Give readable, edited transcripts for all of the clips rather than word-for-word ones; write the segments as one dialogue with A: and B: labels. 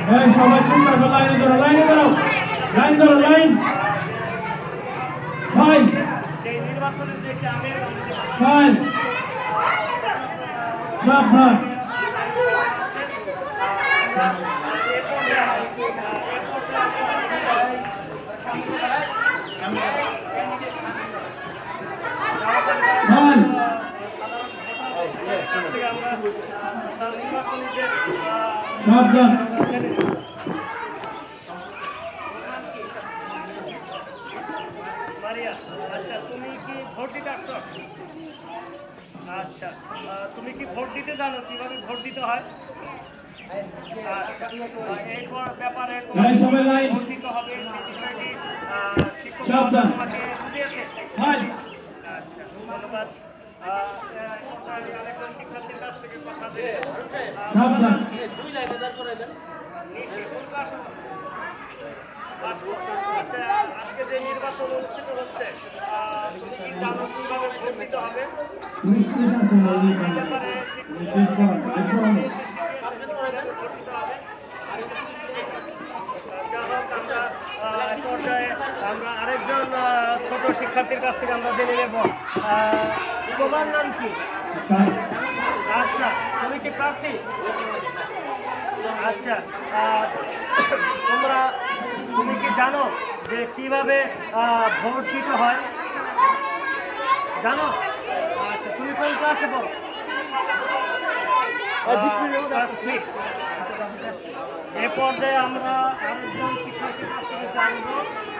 A: সবাই চুপ থাকো, লাইনে ধরো, লাইন ধরো, লাইন। ভাই
B: সেই নির্বাচনের যে আগে
A: ভাই সাবধান। সাবধান।
B: আচ্ছা তুমি কি ভোট দিতে আসছো? আচ্ছা তুমি কি ভোট দিতে জানো কিভাবে ভোট দিতে হয়? এই ব্যাপারে ভোট দিতে হবে শিক্ষক তোমাকে বুঝিয়েছে? আচ্ছা ধন্যবাদ। আরেকজন শিক্ষার্থীর কাছ থেকে কথা দিয়ে আজকে যে নির্বাচন অনুষ্ঠিত হচ্ছে তুমি কি জানো কিভাবে ভোট দিতে হবে? আমরা আরেকজন ছোট শিক্ষার্থীর কাছ থেকে আমরা জেনে নেব তোমার নাম কি? আচ্ছা তুমি কি প্রার্থী? আচ্ছা তুমি কি জানো যে কিভাবে ভোট দিতে হয়? জানো? আচ্ছা তুমি কোন ক্লাসে পড়ো? এ পর্যায়ে আমরা আরেকজন শিক্ষার্থীর কাছ থেকে জানবো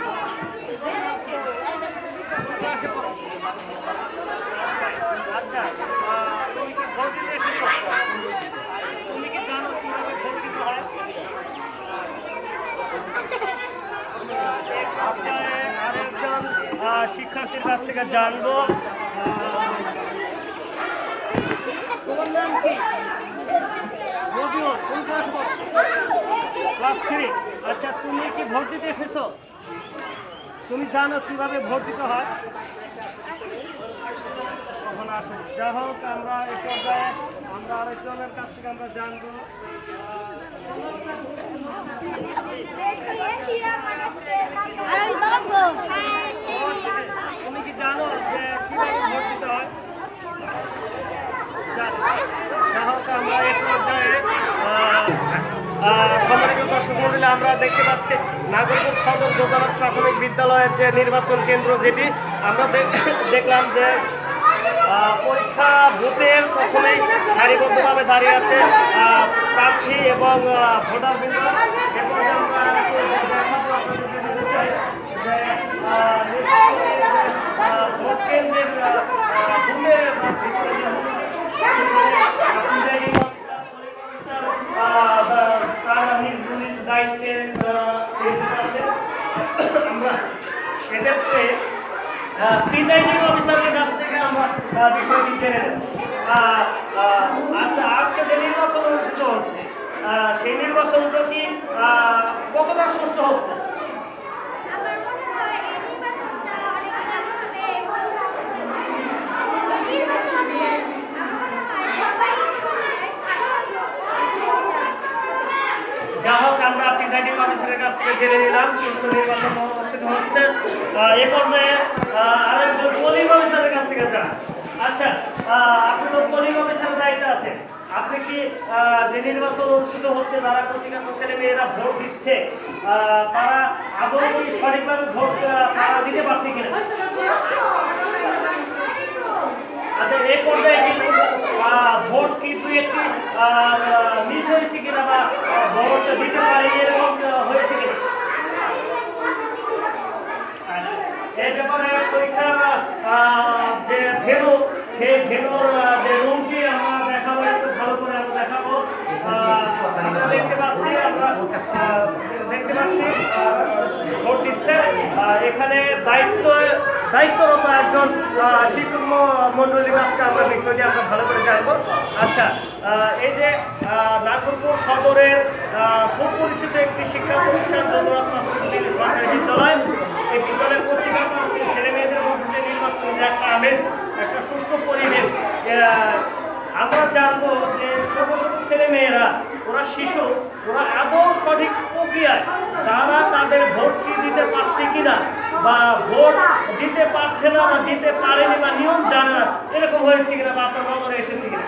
B: আচ্ছা তুমি কি ভোট দিতে এসেছো? তুমি কি জানো কিভাবে ভোট দিতে হয়? আরেকজন শিক্ষার্থীর কাছ থেকে জানবো তোমার নাম কি? কোন ক্লাস পড়ো? ক্লাস 3। আচ্ছা তুমি কি ভোট দিতে এসেছো? তুমি জানো কিভাবে ভোট দিতে হয়? তখন আসুন। যা হোক আমরা এই পর্যায়ে আমরা আরেকজনের কাছ থেকে আমরা জানবো তুমি কি জানো যে কিভাবে ভোট দিতে হয়? যা হোক আমরা এই পর্যায়ে সম্মানিত দর্শক মণ্ডলী আমরা দেখতে পাচ্ছি নাগরপুর সদর যোগাযোগ প্রাথমিক বিদ্যালয়ের যে নির্বাচন কেন্দ্র যেটি আমরা দেখলাম যে পরীক্ষা বুথের প্রথমেই সারিবদ্ধভাবে দাঁড়িয়ে আছে প্রার্থী এবং ভোটারবৃন্দ। ভোট কেন্দ্রের দায়িত্বে আমরা এক্ষেত্রে প্রিজাইডিং অফিসারের কাছ থেকে আমরা বিষয়টি জেনে নেব। আচ্ছা আজকে যে নির্বাচন অনুষ্ঠিত হচ্ছে সেই নির্বাচনটা কি কতটা সুষ্ঠু হচ্ছে? যা হোক আমরা প্রিজাইডিং অফিসারের কাছ থেকে জেনে নিলাম সুষ্ঠু নির্বাচন অনুষ্ঠিত হচ্ছে। এ পর্যায়ে আরেকজন পোলিং অফিসারের কাছ থেকে যান। আচ্ছা আপনি তো পোলিং অফিসারের দায়িত্বে আছেন, আপনি কি যে নির্বাচন অনুষ্ঠিত হচ্ছে যারা কচিকাঁচা ছেলে মেয়েরা ভোট দিচ্ছে তারা আদৌ সঠিকভাবে ভোট তারা দিতে পারছে কিনা? আচ্ছা এই পর্যায়ে কিন্তু ভোট কি দুই একটি মিস হয়েছে কিনা বা ভোট দিতে পারে এরকম হয়েছে কিনা? এই ব্যাপারে পরীক্ষার যে ভেনু সেই ভেনুর যে রুমটি আমরা দেখাবো, একটু ভালো করে আমরা দেখাবো। আমরা দেখতে পাচ্ছি ভোট দিচ্ছে এখানে দায়িত্বরত একজন শিক্ষক মন্ডলীর কাছে আমরা বিষয়টি আমরা ভালো করে জানবো। আচ্ছা এই যে নাগরপুর সদরের সুপরিচিত একটি শিক্ষা প্রতিষ্ঠান সরকারি বিদ্যালয়, এই বিদ্যালয়ের কচিকাঁচা ছেলে মেয়েদের মধ্যে নির্বাচনের একটা আমেজ, একটা সুস্থ পরিবেশ আমরা জানবো যে ছোট ছোট ছেলে মেয়েরা, ওরা শিশু, ওরা আদৌ সঠিক প্রক্রিয়ায় তারা তাদের ভোটটি দিতে পারছে কিনা, বা ভোট দিতে পারছে না বা দিতে পারেনি বা নিয়ম জানে না, এরকম হয়েছে কিনা বা আপনার নজরে এসেছে কিনা?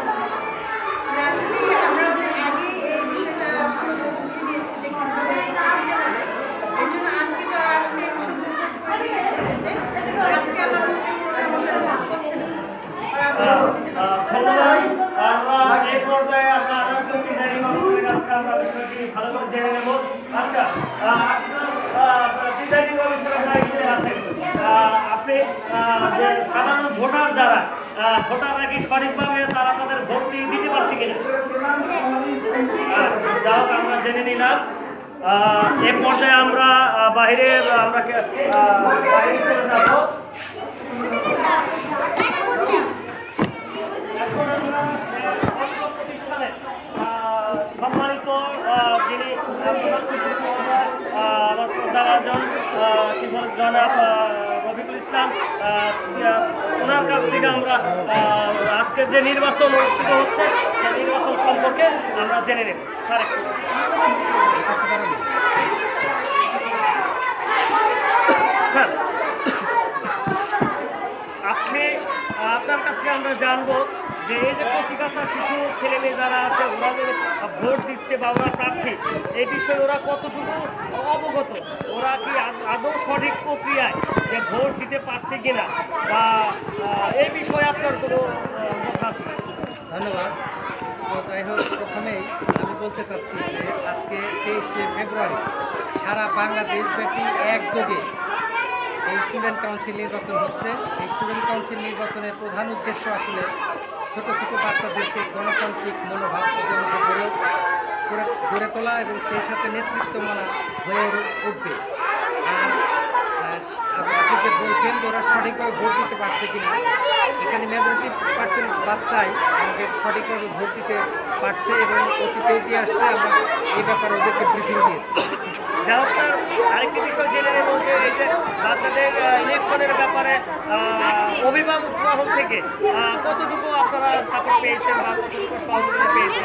B: ধন্যবাদ। আমরা এই পর্যায়ে আমরা প্রিসাইডিং অফিসারের কাছে আমরা বিষয়টি ভালো করে জেনে নেব। আচ্ছা, প্রিসাইডিং অফিসারের দায়িত্বে আছেন আপনি, যে সাধারণ ভোটার যারা, ভোটাররা কি সঠিকভাবে তারা তাদের ভোটটি দিতে পারছে কিনা? যাও আমরা জেনে নিলাম। এই পর্যায়ে আমরা বাইরে আমরা বাইরে চলে যাব। সম্মানিত যিনি আমার শ্রদ্ধাভাজন জনাব রফিকুল ইসলাম, ওনার কাছ থেকে আমরা আজকের যে নির্বাচন অনুষ্ঠিত হচ্ছে সেই নির্বাচন সম্পর্কে আমরা জেনে নেব। স্যার, স্যার আপনার কাছ থেকে আমরা জানবো যে এই যে কচিকাঁচা শিশু ছেলে মেয়ে যারা আছে, ওরা যে ভোট দিচ্ছে বা ওরা প্রার্থী, এই বিষয়ে ওরা কতটুকু অবগত, ওরা কি আদৌ সঠিক প্রক্রিয়ায় যে ভোট দিতে পারছে কিনা, বা এই বিষয়ে আপনার কোনো কথা আছে?
C: ধন্যবাদ। তো যাই হোক, প্রথমেই আমি বলতে চাচ্ছি যে আজকে 23শে ফেব্রুয়ারি সারা বাংলাদেশব্যাপী একযোগে এই স্টুডেন্ট কাউন্সিল নির্বাচন হচ্ছে। এই স্টুডেন্ট কাউন্সিল নির্বাচনের প্রধান উদ্দেশ্য আসলে ছোট ছোট বাচ্চাদেরকে গণতান্ত্রিক মনোভাব গড়ে তোলা এবং সেই সাথে নেতৃত্ব মানা হয়ে উঠবে। আর আপনি যে বলছেন যে ওরা সঠিকভাবে ভোট দিতে পারছে কিনা, এখানে মেজরিটি পার্সেন্ট বাচ্চাই আমাদের সঠিকভাবে ভোট দিতে পারছে এবং অতীতে এগিয়ে আসছে। আমরা এই ব্যাপারে ওদেরকে ব্রিফিং দিয়েছি।
B: যাই হোক স্যার, আরেকটি বিষয় জেনে নেব যে এই যে বাচ্চাদের ইলেকশনের ব্যাপারে অভিভাবক মহল থেকে কতটুকু আপনারা সাপোর্ট পেয়েছেন বা কতটুকু সহযোগিতা পেয়েছেন?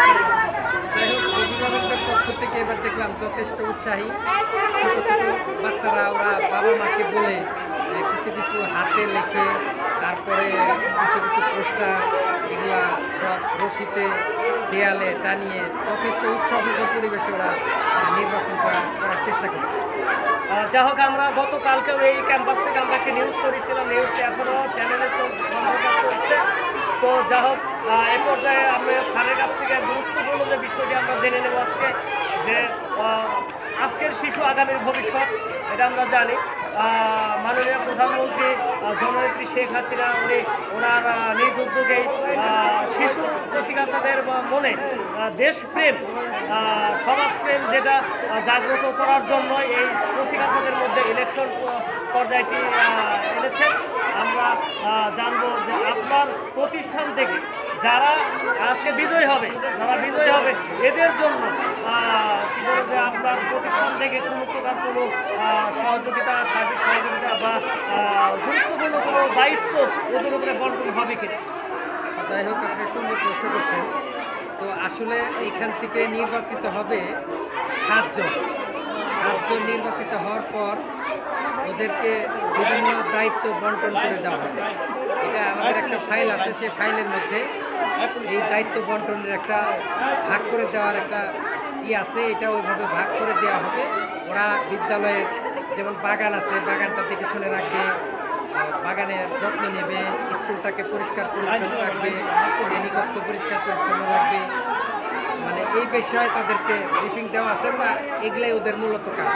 C: যাই হোক, অভিভাবকদের পক্ষ থেকে এবার দেখলাম যথেষ্ট উৎসাহী। ছোট ছোট বাচ্চারা ওরা বাবা মাকে বলে কিছু কিছু হাতে লেখে, তারপরে কিছু কিছু পোস্টার এগুলা সব রশিতে দেয়ালে টানিয়ে যথেষ্ট উৎসবমুখর পরিবেশে ওরা নির্বাচন করার চেষ্টা করছে।
B: যা হোক, আমরা গতকালকেও এই ক্যাম্পাস থেকে আমরা একটা নিউজ করেছিলাম, নিউজটা এখনও চ্যানেলে সম্প্রচার করছে। তো যা হোক, এ পর্যায়ে আমরা স্যারের কাছ থেকে গুরুত্বপূর্ণ যে বিষয়টি আমরা জেনে নেব আজকে, যে আজকের শিশু আগামীর ভবিষ্যৎ, এটা আমরা জানি। মাননীয় প্রধানমন্ত্রী জননেত্রী শেখ হাসিনা ওনার নিজ উদ্যোগেই শিশু কচিকাঁচাদের মনে দেশপ্রেম, সমাজপ্রেম যেটা জাগ্রত করার জন্য এই কচিকাঁচাদের মধ্যে ইলেকশন পর্যায়টি এনেছেন। আমরা জানবো যে আপনার প্রতিষ্ঠান থেকে যারা আজকে বিজয়ী হবে, এদের জন্য কী বলে যে আপনার প্রতিষ্ঠান থেকে কোনো প্রকার কোনো সহযোগিতা, সার্বিক সহযোগিতা বা গুরুত্বপূর্ণ কোনো দায়িত্ব ওদের উপরে বন্টন হবে কিনা?
C: যাই হোক, আপনি সুন্দর প্রশ্ন করছেন। তো আসলে এখান থেকে নির্বাচিত হবে 7 জন নির্বাচিত হওয়ার পর ওদেরকে বিভিন্ন দায়িত্ব বন্টন করে দেওয়া হবে। এটা আমাদের একটা ফাইল আছে, সেই ফাইলের মধ্যে এই দায়িত্ব বন্টনের একটা ভাগ করে দেওয়ার একটা আছে। এটা ওইভাবে ভাগ করে দেওয়া হবে। ওরা বিদ্যালয়ে যেমন বাগান আছে, বাগানটা দেখে রাখবে, বাগানের যত্ন নেবে, স্কুলটাকে পরিষ্কার পরিচ্ছন্ন রাখবে, শ্রেণীকক্ষ পরিষ্কার পরিচ্ছন্ন রাখবে। মানে এই বিষয়ে তাদেরকে ব্রিফিং দেওয়া আছে বা এগুলাই ওদের মূলত কাজ।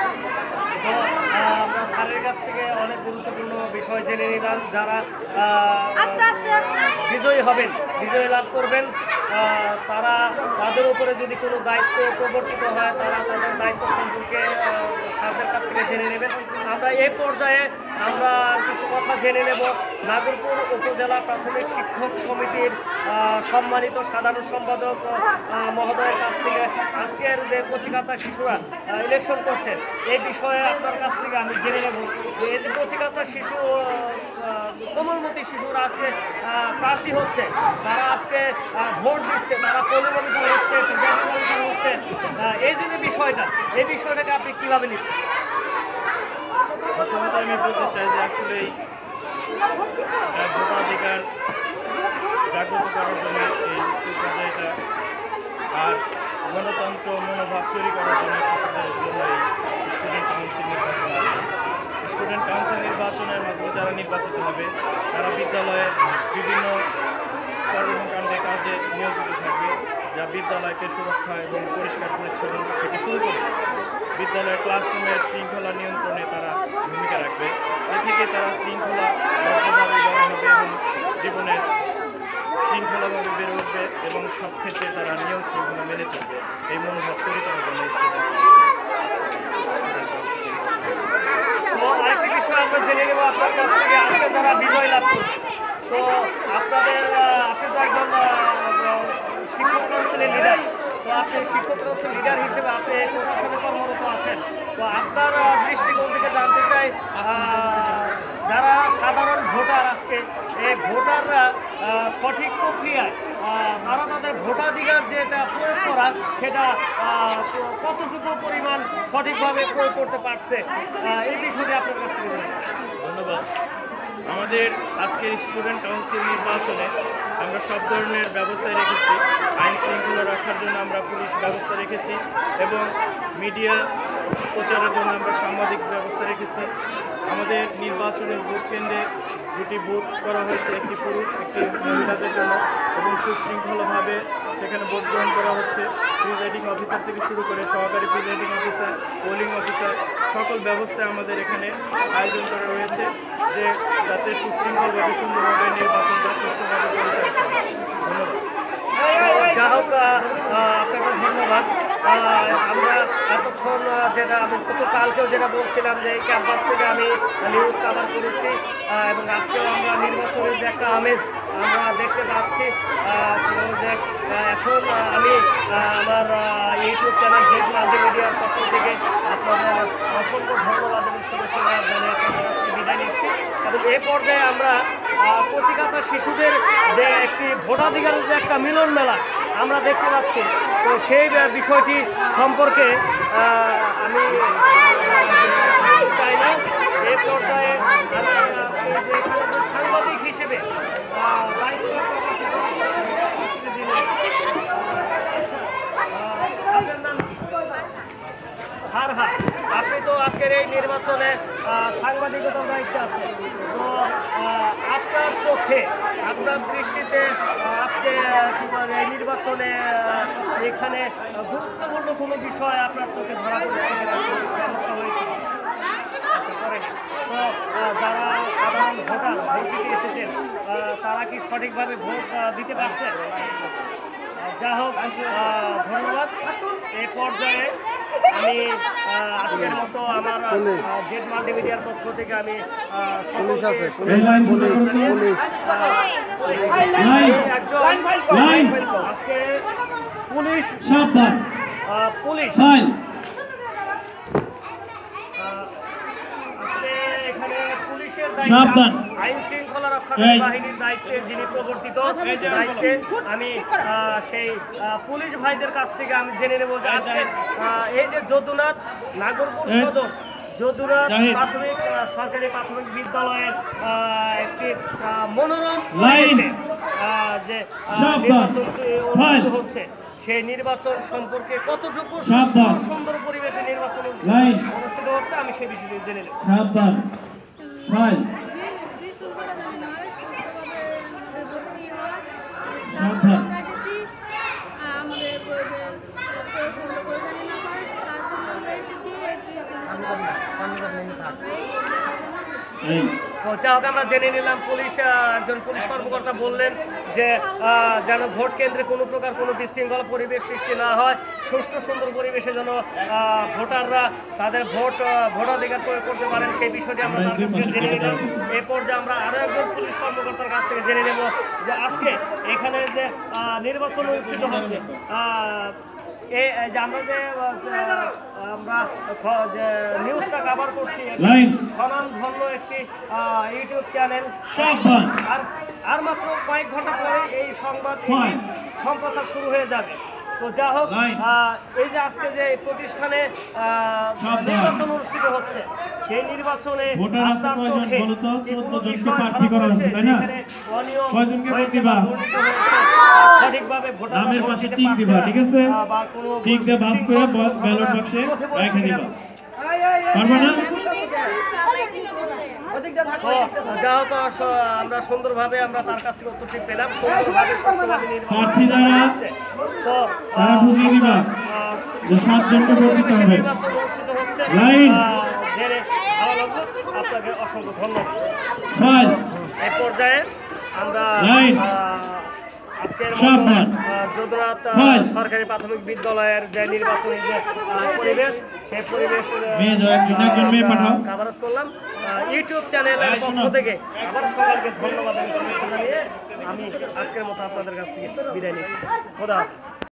B: আমরা স্যারের কাছ থেকে অনেক গুরুত্বপূর্ণ বিষয় জেনে নিলাম। যারা বিজয়ী হবেন, বিজয় লাভ করবেন, তারা তাদের উপরে যদি কোনো দায়িত্ব প্রবর্তিত হয়, তারা তাদের দায়িত্ব সম্পর্কে স্যারদের কাছ থেকে জেনে নেবেন। আমরা এই পর্যায়ে আমরা কিছু কথা জেনে নেব নাগরপুর উপজেলা প্রাথমিক শিক্ষক সমিতির সম্মানিত সাধারণ সম্পাদক মহোদয়ের কাছ থেকে আজকের যে কচিকাঁচা শিশুরা ইলেকশন করছেন এই বিষয়ে আপনার কাছ থেকে আমি জেনে নেব যে এই যে কচিকাঁচা শিশু কোমলমতি শিশুরা আজকে প্রার্থী হচ্ছে, তারা আজকে ভোট দিচ্ছে, তারা পোলিং অফিসার হচ্ছে, প্রেসিডেন্ট অফিসার হচ্ছে, এই যে বিষয়টা, এই বিষয়টাকে আপনি কীভাবে নিচ্ছেন?
D: প্রথমত আমি বলতে চাই যে আসলে ভোটাধিকার জাগ্রত করার জন্য এই স্কুল পর্যায়টা আর গণতন্ত্র মনোভাব তৈরি করার জন্য শিশুদের জন্য এই স্টুডেন্ট কাউন্সিল নির্বাচন আছে। স্টুডেন্ট কাউন্সিল নির্বাচনের মাধ্যমে যারা নির্বাচিত হবে তারা বিদ্যালয়ে বিভিন্ন কর্মকাণ্ডে কাজে নিয়োজিত থাকবে, যা বিদ্যালয়কে সুরক্ষা এবং পরিষ্কার পরিচ্ছন্ন থেকে শুরু করে বিদ্যালয়ের ক্লাসরুমের শৃঙ্খলা নিয়ন্ত্রণে তারা ভূমিকা রাখবে। এ থেকে তারা শৃঙ্খলাবদ্ধভাবে বড় হবে এবং জীবনে শৃঙ্খলাভাবে বেড়ে উঠবে এবং সব ক্ষেত্রে তারা নিয়ম শৃঙ্খলা মেনে চলবে। এই মনোভাব তৈরি করার জন্য
B: আরেকটি বিষয় আমরা জেনে নেব আপনার কাছ থেকে, আজকে যারা বিজয় লাভ করবে, তো আপনাদের আপনি তো একজন শিক্ষক কাউন্সিলের লিডার, তো আপনি শিক্ষক কাউন্সিল লিডার হিসেবে আপনি প্রশাসনে কর্মরত আছেন, তো আপনার দৃষ্টিকোণ থেকে জানতে চাই যারা সাধারণ ভোটার আজকে এই ভোটাররা সঠিক প্রক্রিয়ায় তারা তাদের ভোটাধিকার যেটা প্রয়োগ করা সেটা কতটুকু পরিমাণ সঠিকভাবে প্রয়োগ করতে পারছে, এই বিষয়টি আপনার কাছ থেকে
D: ধন্যবাদ। আমাদের আজকের স্টুডেন্ট কাউন্সিল নির্বাচনে আমরা সব ধরনের ব্যবস্থায় রেখেছি। আইন শৃঙ্খলা রক্ষার জন্য আমরা পুলিশ ব্যবস্থা রেখেছি এবং মিডিয়া প্রচারের জন্য আমরা সাংবাদিক ব্যবস্থা রেখেছি। আমাদের নির্বাচনের ভোট কেন্দ্রে দুটি বুথ করা হয়েছে, একটি পুরুষ একটি মহিলাদের জন্য, এবং সুশৃঙ্খলভাবে সেখানে ভোট গ্রহণ করা হচ্ছে। প্রিজাইডিং অফিসার থেকে শুরু করে সহকারী প্রিজাইডিং অফিসার, পোলিং অফিসার, সকল ব্যবস্থা আমাদের এখানে আয়োজন করা রয়েছে যে যাতে সুশৃঙ্খলভাবে সুন্দরভাবে নির্বাচনটা সুষ্ঠুভাবে পরিচালিত হয়। ধন্যবাদ।
B: যা হোক আপনাকে ধন্যবাদ। আমরা এতক্ষণ যেটা আমি কালকেও যেটা বলছিলাম যে এই ক্যাম্পাস থেকে আমি নিউজ কভার করেছি এবং আজকেও আমরা নির্বাচনের যে একটা আমেজ আমরা দেখতে পাচ্ছি। যে এখন আমি আমার ইউটিউব চ্যানেল জেড মাল্টিমিডিয়ার পক্ষ থেকে আপনাদের অসংখ্য ধন্যবাদ এবং শুভেচ্ছা জানিয়ে আপনাদের কাছে বিদায় নিচ্ছি এবং এই পর্যায়ে আমরা কচিকাঁচা শিশুদের যে একটি ভোটাধিকারের যে একটা মিলন মেলা আমরা দেখতে পাচ্ছি, তো সেই বিষয়টি সম্পর্কে আমি চাই না এই পর্যায়ে সাংবাদিক হিসেবে আপনি তো আজকের এই নির্বাচনে সাংবাদিকতার দায়িত্বে আছেন, তো আপনার চোখে আপনার দৃষ্টিতে আজকে এই নির্বাচনে এখানে গুরুত্বপূর্ণ কোনো বিষয় আপনার চোখে ধরা পড়েছে সমস্যা হয়েছে? তো যারা সাধারণ ভোটার ভোট দিতে এসেছেন তারা কি সঠিকভাবে ভোট দিতে পারছেন? যা হোক ধন্যবাদ। এই পর্যায়ে আমি আজকের মতো আমার জেড মাল্টিমিডিয়ার পক্ষ থেকে আমি আজকে পুলিশ এখানে পুলিশের দায়িত্ব আইন শৃঙ্খলা রক্ষাকারী বাহিনীর দায়িত্বে যিনি প্রবর্তিত দায়িত্বে আমি সেই পুলিশ ভাইদের কাছ থেকে আমি জেনে নেব যে আজকে এই যে যদুনাথ নাগরপুর সদর যদুনাথ প্রাথমিক সরকারি প্রাথমিক বিদ্যালয়ের একটি মনোরম যে নির্বাচনটি অনুষ্ঠিত হচ্ছে সেই নির্বাচন সম্পর্কে কতটুকু সুন্দর পরিবেশে নির্বাচন অনুষ্ঠিত হচ্ছে আমি সেই বিষয়ে জেনে নেব। আমরা জেনে নিলাম পুলিশ একজন পুলিশ কর্মকর্তা বললেন যে যেন ভোট কেন্দ্রে কোনো প্রকার কোনো বিশৃঙ্খলা পরিবেশ সৃষ্টি না হয়, সুষ্ঠু সুন্দর পরিবেশে যেন ভোটাররা তাদের ভোটাধিকার প্রয়োগ করতে পারেন, সেই বিষয়টি আমরা তার কাছ থেকে জেনে নিলাম। এই পর্যায়ে আমরা আরও একজন পুলিশ কর্মকর্তার কাছ থেকে জেনে নেব যে আজকে এখানে যে নির্বাচন অনুষ্ঠিত হচ্ছে, এই যে আমরা যে নিউজটা কভার করছি, স্বনামধন্য একটি ইউটিউব চ্যানেল, আর মাত্র কয়েক ঘন্টা পরে এই সংবাদ সম্প্রচার শুরু হয়ে যাবে। তো যা হোক, এই যে আজকে যে প্রতিষ্ঠানে নির্বাচন অনুষ্ঠিত হচ্ছে, সেই নির্বাচনে সঠিকভাবে যা হোক, আমরা সুন্দরভাবে আমরা তার কাছ থেকে উত্তরটি পেলাম। সুন্দরভাবে আপনাকে অসংখ্য ধন্যবাদ। এই পর্যায়ে আমরা আজকের যদুনাথ সরকারি প্রাথমিক বিদ্যালয়ের যে নির্বাচনী যে পরিবেশ, সেই পরিবেশ কাভারেজ করলাম ইউটিউব চ্যানেলের পক্ষ থেকে। আবার সবাইকে ধন্যবাদ জানিয়ে আমি আজকের মতো আপনাদের কাছ থেকে বিদায় নিচ্ছি। খোদা হাফেজ।